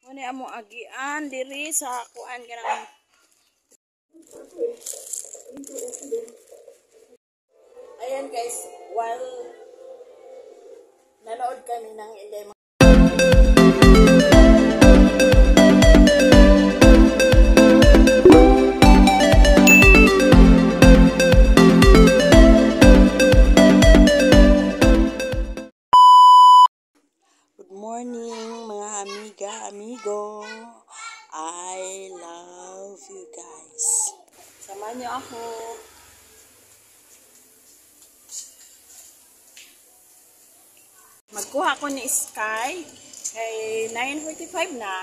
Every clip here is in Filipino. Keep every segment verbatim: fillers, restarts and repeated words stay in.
Kani amo agian diri sa kuan kanang ayan guys, while nanood kami ng Inday. Good morning mga amiga, amigo. I love you guys. Samahan niyo ako. Magkuha ko ni Sky kay nine forty-five na.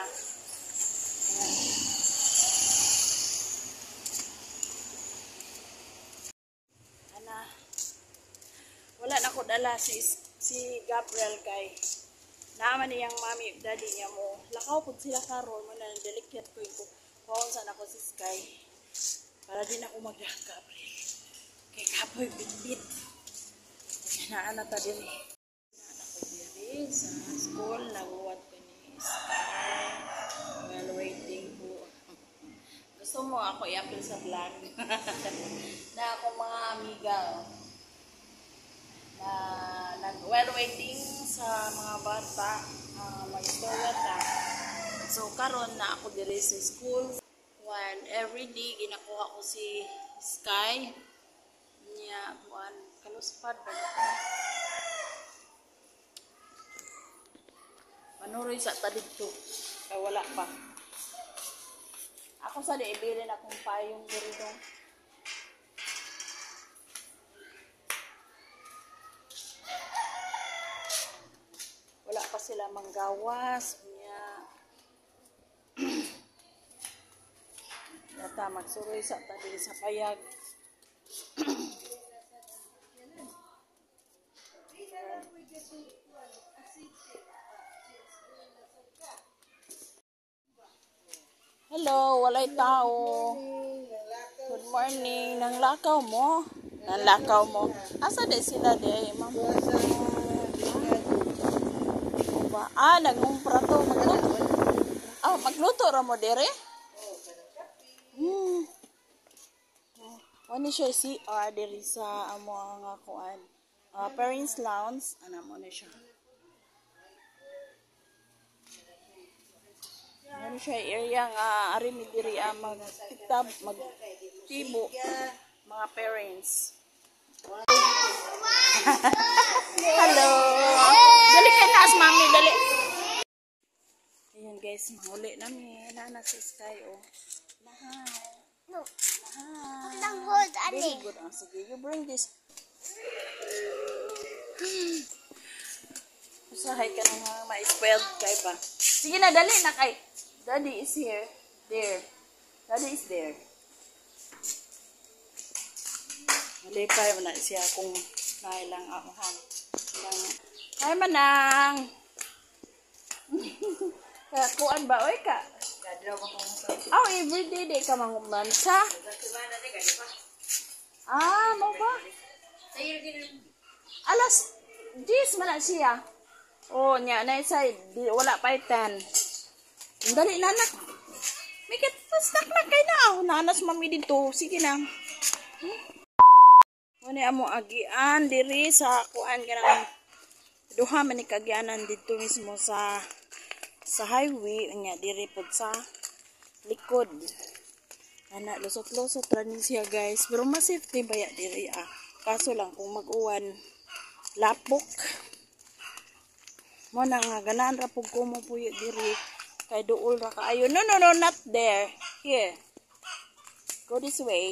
Ana. Wala na ko dala si si Gabriel kay naman niyang mami daddy niya mo. Lakaw pud sila karon mo na delicate ko ko. Kuon sa nako si Sky. Para din ako magdang Gabriel. Kay kapoy bitbit. Na ana ta diri. Sa school, naguwat ko ni Sky while waiting po. Gusto mo ako i-upload sa vlog na ako mga amiga na nag while waiting sa mga bata uh, mag-istorya ta. So karon na ako diri sa school when everyday ginakuha ko si Sky niya kuan kaluspad ba manuroy sa ta dito kay wala pa ako sa di ibilin akong payong diri dong wala pa sila manggawas niya yata magsuroy sa ta diri sa payag. Hello, walay tao. Good morning. Nanglakaw mo? Nanglakaw mo? Asa de sila de, ma'am? Ah, nagumpra to. Magluto. Ah, magluto ra mo dere? Hmm. Ano siya si R diri sa amo nga kuan. Uh, parents lounge, ana mo na siya. Ano siya area nga ari mi diri ang magkitab magtibo mga parents. Hello. Dali ka na as mami dali. Ayun guys, mahuli namin nana si Sky oh. Mahal. No. Mahal. Ang hold ani. Very good. Ah, sige, you bring this. Usahay ka na ma-spoiled kay ba. Sige na dali na kay. Daddy is here. There. Daddy is there. Malipay mo na siya kung nailang amuhan. Hi manang. Kuan ba oy ka? Oh, everyday day ka mangumansa. Ah, mo ba? Alas diyes man na siya. Oh, nya na isa wala pa itan. Dali na anak. May katastak na kay na. Oh, nanas mami dito. Sige na. Hmm? Ano amo agian diri sa kuan kanang duha man ni kagianan dito mismo sa sa highway nya diri pod sa likod. Ana lusot-lusot ra ni siya guys. Pero mas safety baya diri ah. Kaso lang kung mag-uwan lapok. Mo na nga ganan ra pug ko mo puyo diri. Kay duol ra kaayo. No, no, no, not there. Here. Go this way.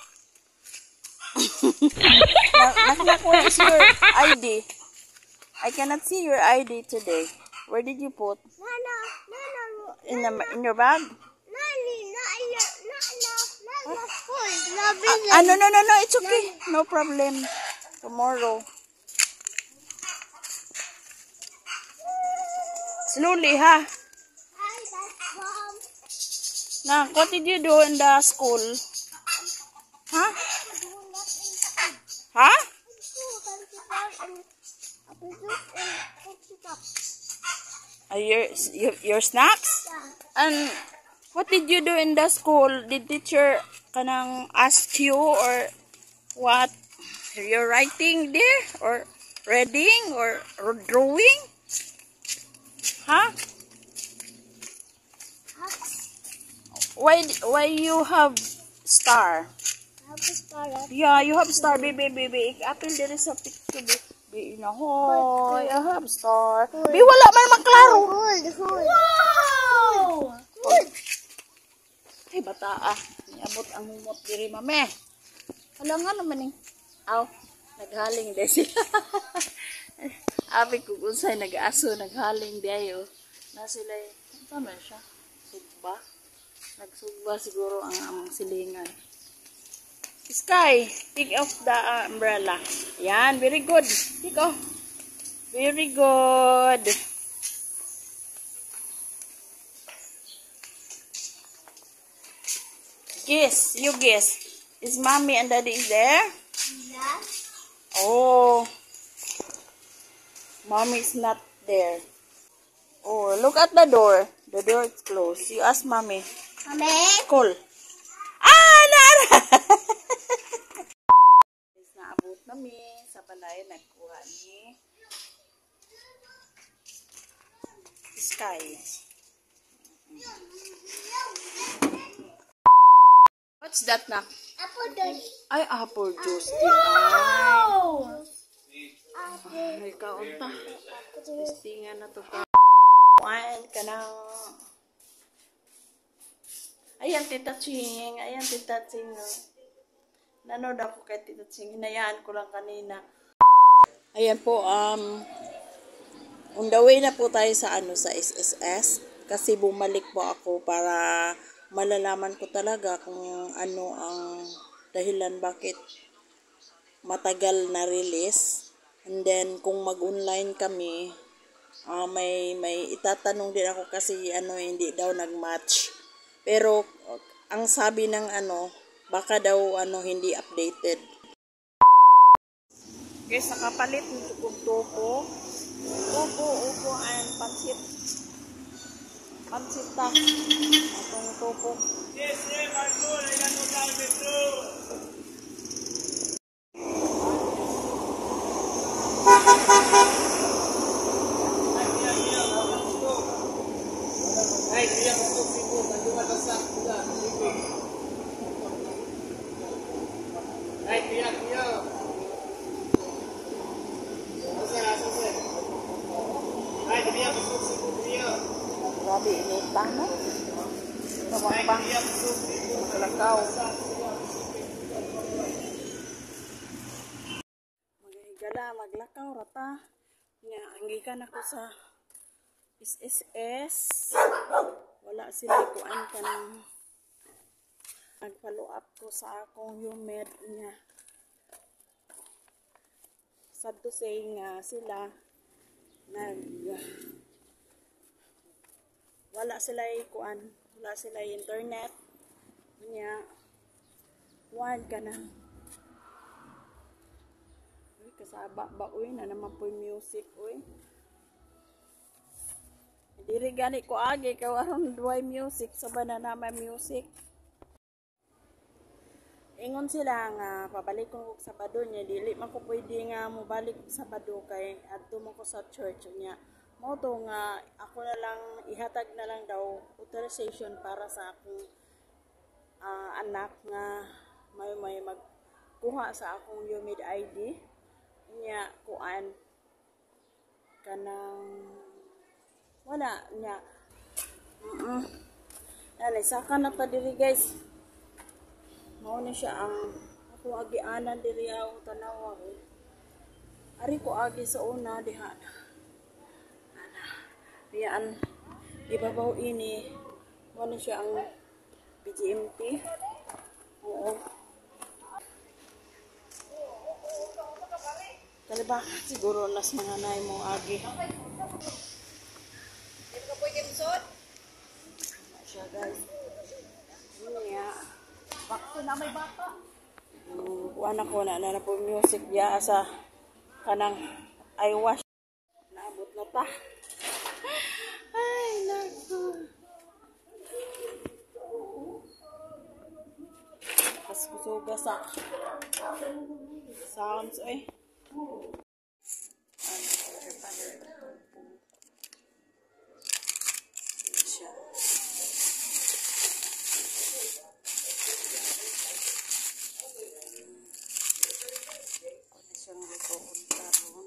Nakita ko is your I D. I cannot see your I D today. Where did you put? No, no, no, no. In, the, in your bag? No, no, no, no, no, no, no, school. No, ah, no, no, no, no, it's okay. No problem. Tomorrow. Slowly, ha? Now, what did you do in the school? Huh? Huh? Are your, your, your snacks? And what did you do in the school? Did teacher kanang ask you or what? You're writing there or reading or, or drawing? Huh? Why why you have star? I have a star. Yeah, you have star, baby, baby. Apil there is a picture, baby. Hoy, I have star. Bi wala man maklaro. Hold, hold. Wow! Hold. Ay, bata ah. Niabot ang humot diri, mame. Wala nga naman eh. Aw, naghaling de sila. Abi ko kung sa'y nag-aso, naghaling de ayo. Na sila eh. Ano ba siya? Sugba? Nagsugba siguro ang among silingan. Sky, take off the uh, umbrella. Yan, very good. Take off. Very good. Guess, you guess. Is mommy and daddy is there? Yes. Oh. Mommy is not there. Oh, look at the door. The door is closed. You ask mommy. Mommy. Call. Ah, nara! Naabot nami sa balay, nagkuha ni Sky. What's that na? Apple juice. Ay, apple juice. Wow. Ay, kaunta. Testingan na to ka. Kuhaan ka ng... Ayan, Tita Ching. Ayan, Tita Ching. Nanood ako kay Tita Ching. Hinayaan ko lang kanina. Ayan po, um... on the way na po tayo sa ano sa S S S. Kasi bumalik po ako para malalaman ko talaga kung ano ang dahilan bakit matagal na release. And then, kung mag-online kami, uh, may, may itatanong din ako kasi ano, hindi daw nag-match. Pero, ang sabi ng ano, baka daw ano, hindi updated. Guys, nakapalit ng tupo. Upo, upo, and pansit. Pansit ta. Atong tupo. Yes, yes, Marco. Ayan mo sa metro. Ay, dia masuk situ, tandungan besar juga. Ay, dia, dia. Asal, asal. Ay, dia masuk situ, dia. Grabe, inita, no? Ay, dia masuk situ, kalakaw. Magigala, maglakaw, rata. Nga, anggikan ako sa S S S. Wala sila kuan ka ng nag-follow up ko sa akong humed niya. Sad to say nga sila nag wala sila kuan, wala sila internet niya. Kuan ka na. Uy, kasaba ba uy na naman po music uy. Diri gani ko agi kay aron duay music sa banana may music. Ingon sila nga pabalik ko sa Sabado niya dili man ko pwede nga mobalik sa Sabado kay adto mo ko sa church niya. Mo to nga ako na lang ihatag na lang daw authorization para sa akong uh, anak nga may may magkuha sa akong UMID I D niya kuan kanang wala niya. Mm-mm. Dali, saka na pa diri guys. Mao na siya ang ako agianan diri ang tanawa. Eh. Ari ko agi sa una diha. Ana. Diyan ibabaw ini. Mao na siya ang B G M T. Oo. Kali ba siguro las mga nay mo agi. Siya guys. Niya. Bakto na may bata. Um, kuan ako na na po music ya sa kanang I wash. Naabot na ta. Ay, naku. suga sa sounds eh. Siya. Siyang lutoon karon.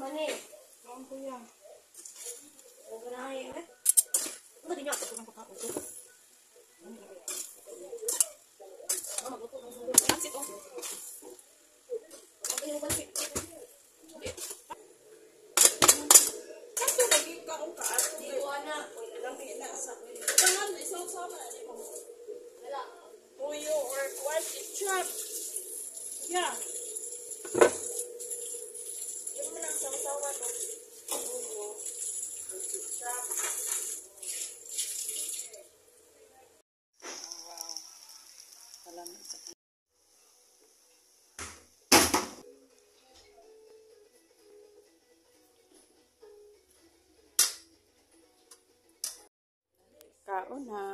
mani. Kaon kuya. O ganahin eh. Ano din niya? Ito ng pagkapo. Pansit oh. Ano yung pansit? Kato lagi ka kung kaat. Di ko anak. Wala lang inasa. Tangan, isang sama na mo. Wala. Tuyo or what? Chop. Yeah. Yung mo lang sawa-sawa no. Tuyo. Chop. Wow. Salamat sa kaon na.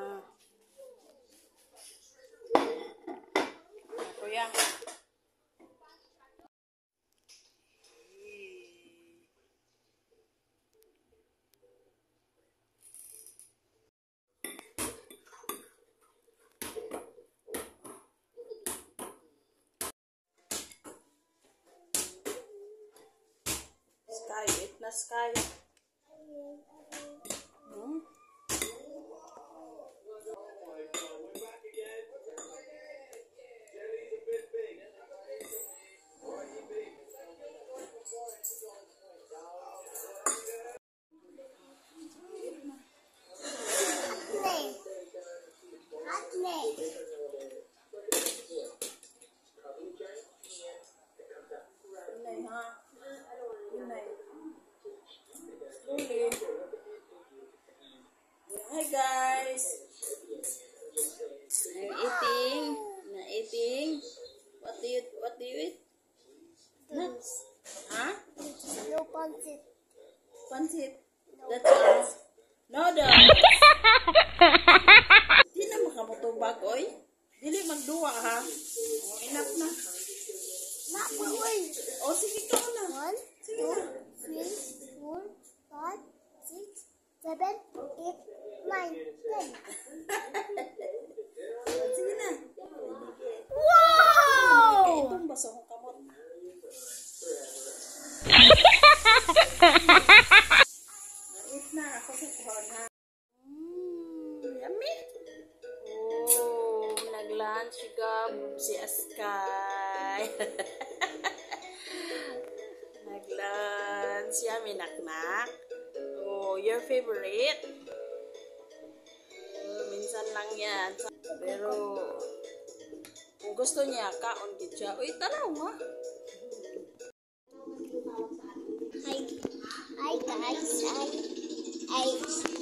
Kuya. Sky, eat na sky. Hmm? Atne. Atne. Inay ha. Inay. Slowly. Hi guys. I'm eating. Na eating. What do you what do you eat? Nuts. Huh? No pancit. Pansit. That's all. Noodles. Di na makamutubag, oy. Dili magduwa ha. Oh, enough na. Napaoy. Oh, sige ka na. One, two, three, four, five, six, seven, eight, nine, ten. Sige na. Wow! Kaya itong baso kong kamot. Nait na ako sa kuhan ha. Mmm, yummy. Oh, nag-lunch gab si Askay. Nag-lunch. Yummy, naknak. Oh, your favorite? Oh, minsan lang yan. Pero, kung gusto niya, kaon gid siya. Uy, tanaw ha. Hi, hi guys. I, I